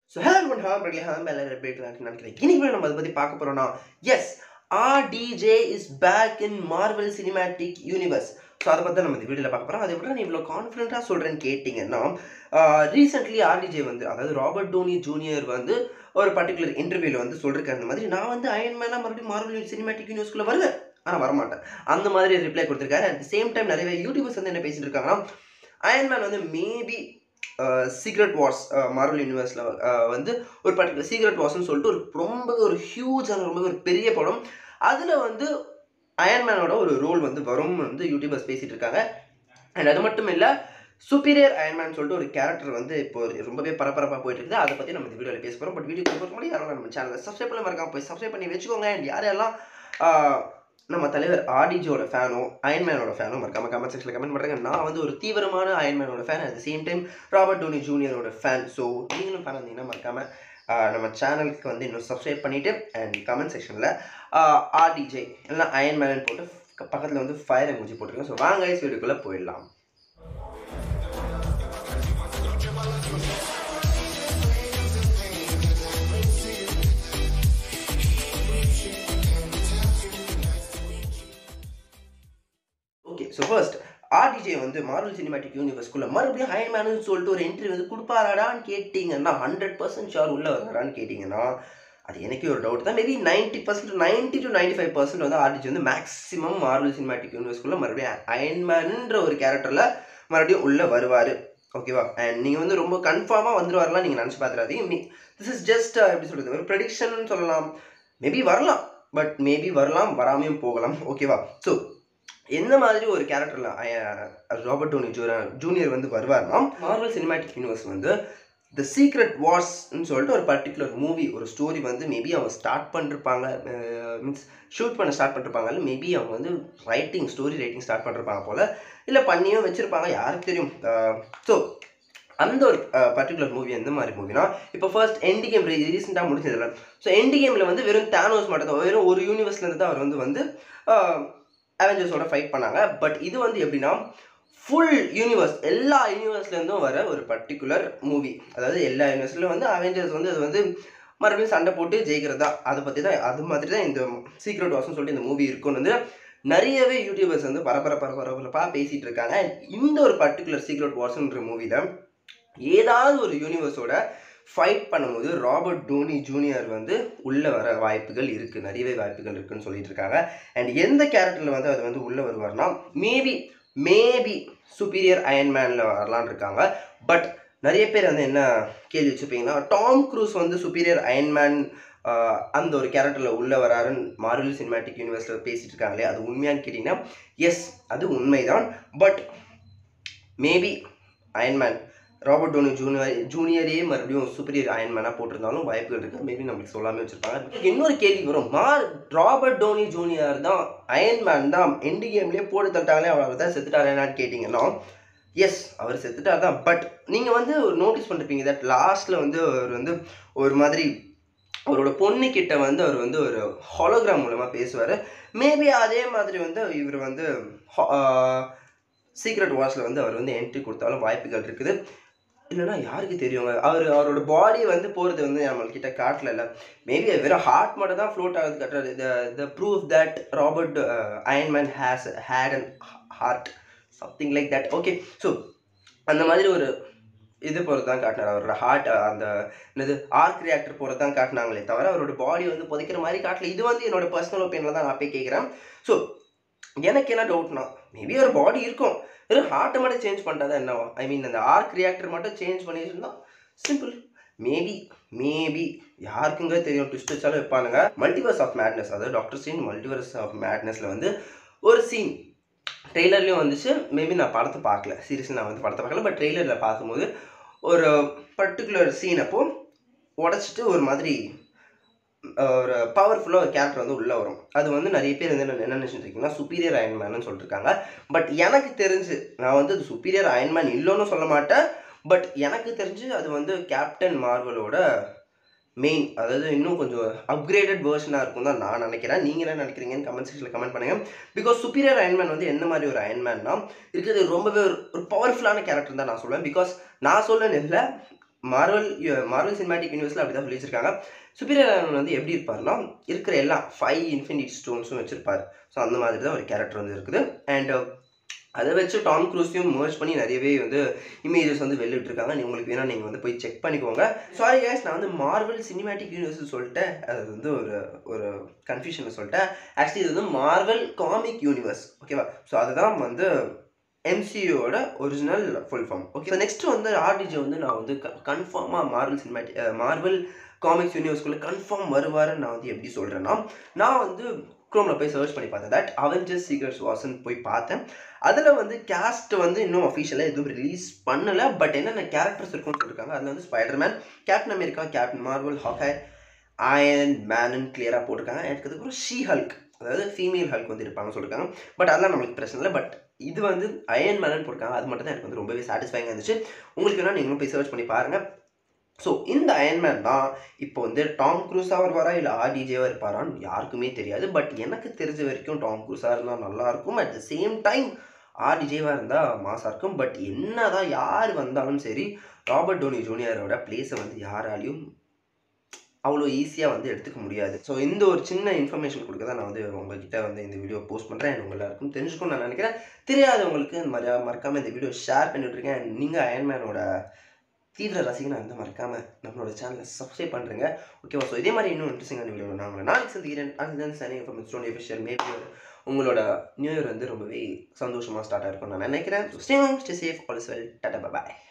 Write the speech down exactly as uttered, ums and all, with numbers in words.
So hello everyone, how are you? How are you? இன்னைக்கு நம்ம அத பத்தி பார்க்க போறோம்னா yes, R D J is back in Marvel Cinematic Universe. So அத பத்தி நம்ம இந்த வீடியோல பார்க்க போறோம். அதை விட நான் இவ்வளவு கான்ஃபிடென்ட்டா சொல்றேன்னு கேட்டிங்கன்னா ரீசன்ட்லி R D J வந்து அதாவது ராபர்ட் டோனி ஜூனியர் வந்து ஒரு பர்టిక్యులர் இன்டர்வியூல வந்து சொல்லிருக்காரு இந்த மாதிரி நான் வந்து அயர்ன் மேனா மறுபடியும் மார்வல் சினிமேட்டிக் யூனிவர்ஸ்க்குள்ள வருவேன் ஆனா வர மாட்டேன் அந்த மாதிரி ரிப்ளை கொடுத்திருக்காரு. அட் தி சேம் டைம் நிறைய யூடியூபர்ஸ் வந்து என்ன பேசிட்டு இருக்காங்கன்னா அயர்ன் மேன் வந்து மேபி சீக்ரெட் வார்ஸ் மார்வல் யூனிவர்ஸில் வந்து ஒரு பர்டிகுலர் சீக்ரெட் வார்ஸ்ன்னு சொல்லிட்டு ஒரு ரொம்ப ஒரு ஹியூஜான ரொம்ப ஒரு பெரிய படம் அதில் வந்து அயர்ன்மேனோட ஒரு ரோல் வந்து வரும் வந்து யூடியூபர்ஸ் பேசிகிட்டு இருக்காங்க. அண்ட் அது மட்டும் இல்லை சுப்பீரியர் அயர்ன்மேன் சொல்லிட்டு ஒரு கேரக்டர் வந்து இப்போ ரொம்பவே பரபரப்பாக போயிட்டு இருக்குது. அதை பற்றி நம்ம இந்த வீடியோவில் பேச போகிறோம். பட் வீடியோ போகிறதுக்கு முன்னாடி யாரும் நம்ம சேனலை சப்ஸ்கிரைப் பண்ண மறக்காம போய் சப்ஸ்கிரைப் பண்ணி வச்சுக்கோங்க. அண்ட் யாரெல்லாம் நம்ம தலைவர் ஆர்டிஜியோட ஃபேனோ அயர்ன்மேனோட ஃபேனோ மறக்காம கமெண்ட் செக்ஷனில் கமெண்ட் பண்ணுறாங்க. நான் வந்து ஒரு தீவிரமான அயர்ன்மேனோட fan, at the same time Robert Downey ஜூனியரோட ஃபேன். ஸோ நீங்களும் ஃபேன் வந்தீங்கன்னா மறக்காம நம்ம சேனலுக்கு வந்து இன்னும் சப்ஸ்கிரைப் பண்ணிவிட்டு அண்ட் கமெண்ட் செக்ஷனில் ஆர்டிஜே இல்லைனா அயர்ன்மேன் போட்டு பக்கத்தில் வந்து ஃபயர் எமோஜி போட்டிருக்கேன். ஸோ வாங்க வீடியோக்குள்ளே போயிடலாம். ஸோ ஃபர்ஸ்ட் ஆர்டிஜே வந்து மார்வல் சினிமேட்டிக் யூனிவர்ஸ்குள்ளே மறுபடியும் அயர்ன்மேனு சொல்லிட்டு ஒரு என்ட்ரி வந்து கொடுப்பாராடான்னு கேட்டிங்கன்னா ஹண்ட்ரட் பர்சன்ட் ஷார் உள்ளே வரான்னு கேட்டிங்கன்னா அது எனக்கே ஒரு டவுட் தான். Maybe ninety percent ninety to ninety five percent வந்து ஆர்டிஜே வந்து மேக்ஸிமம் மார்வல் சினிமேட்டிக் யூனிவர்ஸ்குள்ளே மறுபடியும் அயர்ன்மேனுன்ற ஒரு கேரக்டரில் மறுபடியும் உள்ளே வருவார். ஓகேவா? அண்ட் நீங்கள் வந்து ரொம்ப கன்ஃபார்மாக வந்துடுவார்லாம் நீங்கள் நினச்சி பார்த்துறாதீங்க. திஸ் இஸ் ஜஸ்ட் எப்படி சொல்கிறது ஒரு ப்ரெடிக்ஷன் சொல்லலாம். மேபி வரலாம், பட் மேபி வரலாம் வராமையும் போகலாம். ஓகேவா? ஸோ என்ன மாதிரி ஒரு கேரக்டரில் ராபர்ட் டோனி ஜூனியர் வந்து வருவார்னா மார்வல் சினிமேட்டிக் யூனிவர்ஸ் வந்து த சீக்ரெட் வார்ஸ்ன்னு சொல்லிட்டு ஒரு பர்டிகுலர் மூவி ஒரு ஸ்டோரி வந்து மேபி அவங்க ஸ்டார்ட் பண்ணிருப்பாங்க, மீன்ஸ் ஷூட் பண்ண ஸ்டார்ட் பண்ணிருப்பாங்க, இல்லை மேபி அவங்க வந்து ரைட்டிங் ஸ்டோரி ரைட்டிங் ஸ்டார்ட் பண்ணிருப்பாங்க போல், இல்லை பண்ணியும் வச்சுருப்பாங்க, யாருக்கு தெரியும். ஸோ அந்த ஒரு பர்டிகுலர் மூவி எந்த மாதிரி மூவினா இப்போ ஃபர்ஸ்ட் எண்ட் கேம் ரீசெண்டாக முடிஞ்சதில்ல. ஸோ எண்ட் கேமில் வந்து வெறும் தானோஸ் மட்டும் தான், வெறும் ஒரு யூனிவர்ஸ்லேருந்து தான் அவர் வந்து வந்து அவெஞ்சர்ஸோட ஃபைட் பண்ணாங்க. பட் இது வந்து எப்படின்னா ஃபுல் யூனிவர்ஸ் எல்லா யூனிவர்ஸ்லேருந்தும் வர ஒரு பர்டிகுலர் மூவி. அதாவது எல்லா யூனிவர்ஸ்லையும் வந்து அவெஞ்சர்ஸ் வந்து அது வந்து மறுபடியும் சண்டை போட்டு ஜெயிக்கிறதா அதை பற்றி தான் அது மாதிரி தான் இந்த சீக்ரெட் வார்ஸ்னு சொல்லிட்டு இந்த மூவி இருக்குன்னு வந்து நிறையவே யூடியூபர்ஸ் வந்து பரபர பரபரப்பாக பேசிகிட்டு இருக்காங்க. இந்த ஒரு பர்டிகுலர் சீக்ரெட் வார்ஸ்ன்ற மூவியில் ஏதாவது ஒரு யூனிவர்ஸோட ஃபைட் பண்ணும்போது ராபர்ட் டோனி ஜூனியர் வந்து உள்ளே வர வாய்ப்புகள் இருக்குது, நிறையவே வாய்ப்புகள் இருக்குதுன்னு சொல்லிட்டு இருக்காங்க. அண்ட் எந்த கேரக்டரில் வந்து அது வந்து உள்ளே வருவார்னா மேபி மேபி சுப்பீரியர் அயர்ன்மேனில் வரலான்னு இருக்காங்க. பட் நிறைய பேர் வந்து என்ன கேள்வி வச்சுருப்பீங்கன்னா டாம் க்ரூஸ் வந்து சுப்பீரியர் அயர்ன்மேன் அந்த ஒரு கேரக்டரில் உள்ளே வராருன்னு மார்வல் சினிமேட்டிக் யூனிவர்ஸில் பேசிகிட்டு இருக்காங்களே, அது உண்மையான்னு கேட்டிங்கன்னா எஸ் அது உண்மைதான். But maybe Iron Man Robert Downey junior ஜூனியரே மறுபடியும் சூப்பரியர் அயர்ன்மேனாக போட்டிருந்தாலும் வாய்ப்புகள் இருக்குது. மேபி நம்மளுக்கு சொல்லாமல் வச்சுருப்பாங்க. இன்னொரு கேள்வி வரும், மார் ராபர்ட் டோனி ஜூனியர் தான் அயர்ன்மேன் தான் எண்டு கேம்லேயே போட்டு தட்டாங்களே அவர் தான் செத்துட்டாரேனான்னு கேட்டிங்கன்னா எஸ் அவர் செத்துட்டார் தான். பட் நீங்கள் வந்து நோட்டீஸ் பண்ணிருப்பீங்க தட் லாஸ்ட்டில் வந்து அவர் வந்து ஒரு மாதிரி அவரோட பொண்ணுக்கிட்ட வந்து அவர் வந்து ஒரு ஹாலோகிராம் மூலமாக பேசுவார். மேபி அதே மாதிரி வந்து இவர் வந்து சீக்ரெட் வார்ஸில் வந்து அவர் வந்து என்ட்ரி கொடுத்தாலும் வாய்ப்புகள் இருக்குது. இல்லைனா யாருக்கு தெரியுங்க, அவர் அவரோட பாடி வந்து போகிறது வந்து நம்மள்கிட்ட காட்டல. மேபி வெறும் ஹார்ட் மட்டும் தான் ஃப்ளோட் ஆகுது கட்டுறது. The the proof that Robert Iron Man has had and heart something like that. Okay, so அந்த மாதிரி ஒரு இது போகிறது தான் காட்டினார். அவரோட ஹார்ட் அந்த என்னது ஆர்க் ரியாக்டர் போகிறது தான் காட்டினாங்களே தவிர அவரோட பாடி வந்து புதைக்கிற மாதிரி காட்டல. இது வந்து என்னோட பர்சனல் ஒப்பீனியனில் தான் நான் போய் கேட்குறேன். ஸோ எனக்கு என்ன டவுட்னா மேபி ஒரு பாடி இருக்கும், வெறும் ஹார்ட்டை மட்டும் சேஞ்ச் பண்ணுறதா என்னவா, ஐ மீன் அந்த ஆர்க் ரியாக்டர் மட்டும் சேஞ்ச் பண்ணியிருந்தா சிம்பிள். மேபி மேபி யாருக்குங்க தெரியும், ட்விஸ்ட் வச்சாலும் வைப்பானுங்க. மல்டிவர்ஸ் ஆஃப் மேட்னஸ், அதாவது டாக்டர் ஸ்ட்ரேஞ்ச் மல்டிவர்ஸ் ஆஃப் மேட்னஸில் வந்து ஒரு சீன் ட்ரெய்லர்லேயும் வந்துச்சு. மேபி நான் படத்தை பார்க்கல, சீரியஸ்லி நான் வந்து படத்தை பார்க்கல. பட் ட்ரெய்லரில் பார்க்கும்போது ஒரு பர்டிகுலர் சீன் அப்போ உடச்சிட்டு ஒரு மாதிரி ஒரு பவர்ஃபுல்லாக ஒரு கேரக்டர் வந்து உள்ளே வரும். அது வந்து நிறைய பேர் வந்து என்ன நினச்சிட்டு இருக்கீங்கன்னா சுப்பீரியர் அயர்ன்மேன்னு சொல்லிட்டுருக்காங்க. பட் எனக்கு தெரிஞ்சு நான் வந்து அது சுப்பீரியர் அயர்ன்மேன் இல்லைன்னு சொல்ல மாட்டேன். பட் எனக்கு தெரிஞ்சு அது வந்து கேப்டன் மார்வலோட மெயின், அதாவது இன்னும் கொஞ்சம் அப்கிரேடட் வேர்ஷனாக இருக்கும் தான் நான் நினைக்கிறேன். நீங்கள் என்ன நினைக்கிறீங்கன்னு கமெண்ட் செக்ஷனில் கமெண்ட் பண்ணுங்கள். பிகாஸ் சுப்பீரியர் அயர்ன்மேன் வந்து என்ன மாதிரி ஒரு அயர்ன்மேன்னா இருக்கிறது ரொம்பவே ஒரு ஒரு பவர்ஃபுல்லான கேரக்டர் தான் நான் சொல்லுவேன். பிகாஸ் நான் சொல்லன்னு இல்லை, மார்வல் மார்வல் சினிமேட்டிக் யூனிவர்ஸில் அப்படி தான் சொல்லி வச்சிருக்காங்க. சுப்பீரியர் அயர்ன் வந்து எப்படி இருப்பார்னா, இருக்கிற எல்லா ஃபைவ் இன்ஃபினிட்டி ஸ்டோன்ஸும் வச்சிருப்பார். ஸோ அந்த மாதிரி தான் ஒரு கேரக்டர் வந்து இருக்குது. அண்ட் அதை வச்சு டாம் க்ரூஸையும் மர்ஜ் பண்ணி நிறையவே வந்து இமேஜஸ் வந்து வெளியிட்டிருக்காங்க. நீ உங்களுக்கு வேணால் நீங்கள் வந்து போய் செக் பண்ணிக்கோங்க. சாரி கைஸ், நான் வந்து மார்வல் சினிமேட்டிக் யூனிவர்ஸ் சொல்லிட்டேன். அது வந்து ஒரு ஒரு கன்ஃபியூஷனில் சொல்லிட்டேன். ஆக்சுவலி இது வந்து மார்வல் காமிக் யூனிவர்ஸ், ஓகேவா? ஸோ அதுதான் வந்து எம்சியூவோட original full form. Okay, next வந்து ஆர்டிஜே வந்து நான் வந்து கன்ஃபார்மாக மார்வல் சினிமேட்டிக் மார்வல் காமிக்ஸ் யூனிவர்ஸ்குள்ளே கன்ஃபார்ம் வருவாருன்னு நான் வந்து எப்படி சொல்கிறேன்னா, நான் வந்து க்ரோமில் போய் சர்ச் பண்ணி பார்த்தேன். தட் அவெஞ்சர்ஸ் சீக்ரெட்ஸ் வார்ஸ்ன்னு போய் பார்த்தேன். அதில் வந்து கேஸ்ட் வந்து இன்னும் அஃபிஷியலாக எதுவும் ரிலீஸ் பண்ணலை. பட் என்னென்ன கேரக்டர்ஸ் இருக்குன்னு சொல்லியிருக்காங்க. அதில் வந்து Spider Man, Captain America, Captain Marvel, Hawkeye, Iron மேனுன்னு கிளியராக போட்டிருக்காங்க. எனக்கு அதுக்கப்புறம் ஷீ ஹல்க், அதாவது ஃபீமேல் ஹல்க் வந்து இருப்பாங்கன்னு சொல்லியிருக்காங்க. பட் அதெல்லாம் நம்மளுக்கு பிரச்சனை இல்லை. பட் இது வந்து அயர்ன் மேனுன்னு போட்டிருக்காங்க. அது மட்டும் தான் எனக்கு வந்து ரொம்பவே சாட்டிஸ்ஃபைங்காக இருந்துச்சு. உங்களுக்கு வேணால் நீங்களும் போய் சர்ச் பண்ணி பாருங்கள். ஸோ இந்த அயர்ன்மேன் தான் இப்போ வந்து டாம் க்ரூஸாக வருவாரா இல்லை ஆர்டிஜேவாக இருப்பாரான்னு யாருக்குமே தெரியாது. பட் எனக்கு தெரிஞ்ச வரைக்கும் டாம் க்ரூஸாக இருந்தால் நல்லாயிருக்கும். அட் த சேம் டைம் ஆர்டிஜேவாக இருந்தால் மாசாக இருக்கும். பட் என்ன தான் யார் வந்தாலும் சரி, ராபர்ட் டோனி ஜூனியரோட பிளேஸை வந்து யாராலையும் அவ்வளோ ஈஸியாக வந்து எடுத்துக்க முடியாது. ஸோ இந்த ஒரு சின்ன இன்ஃபர்மேஷன் கொடுக்க தான் நான் வந்து உங்கள்கிட்ட வந்து இந்த வீடியோ போஸ்ட் பண்ணுறேன். எனக்கு எல்லாருக்கும் தெரிஞ்சுக்கணும்னு நான் நினைக்கிறேன். தெரியாதவங்களுக்கு இந்த மாதிரி மறக்காமல் இந்த வீடியோ ஷேர் பண்ணிவிட்ருக்கேன். நீங்கள் அயர்ன்மேனோட தீவிர ரசிகனாக இருந்தால் மறக்காமல் நம்மளோட சேனலை சப்ஸ்கிரைப் பண்ணுறேங்க, ஓகேவா? ஸோ இதே மாதிரி இன்னும் இன்ட்ரெஸ்டிங்கான வீடியோ நான் உங்களை நாளைக்கு சந்திக்கிறேன். And then signing from stone official. Maybe உங்களோட நியூ இயர் வந்து ரொம்பவே சந்தோஷமாக ஸ்டார்ட் ஆகிருக்கும்னு நான் நினைக்கிறேன். Stay home, stay safe, all is well, tata, bye bye.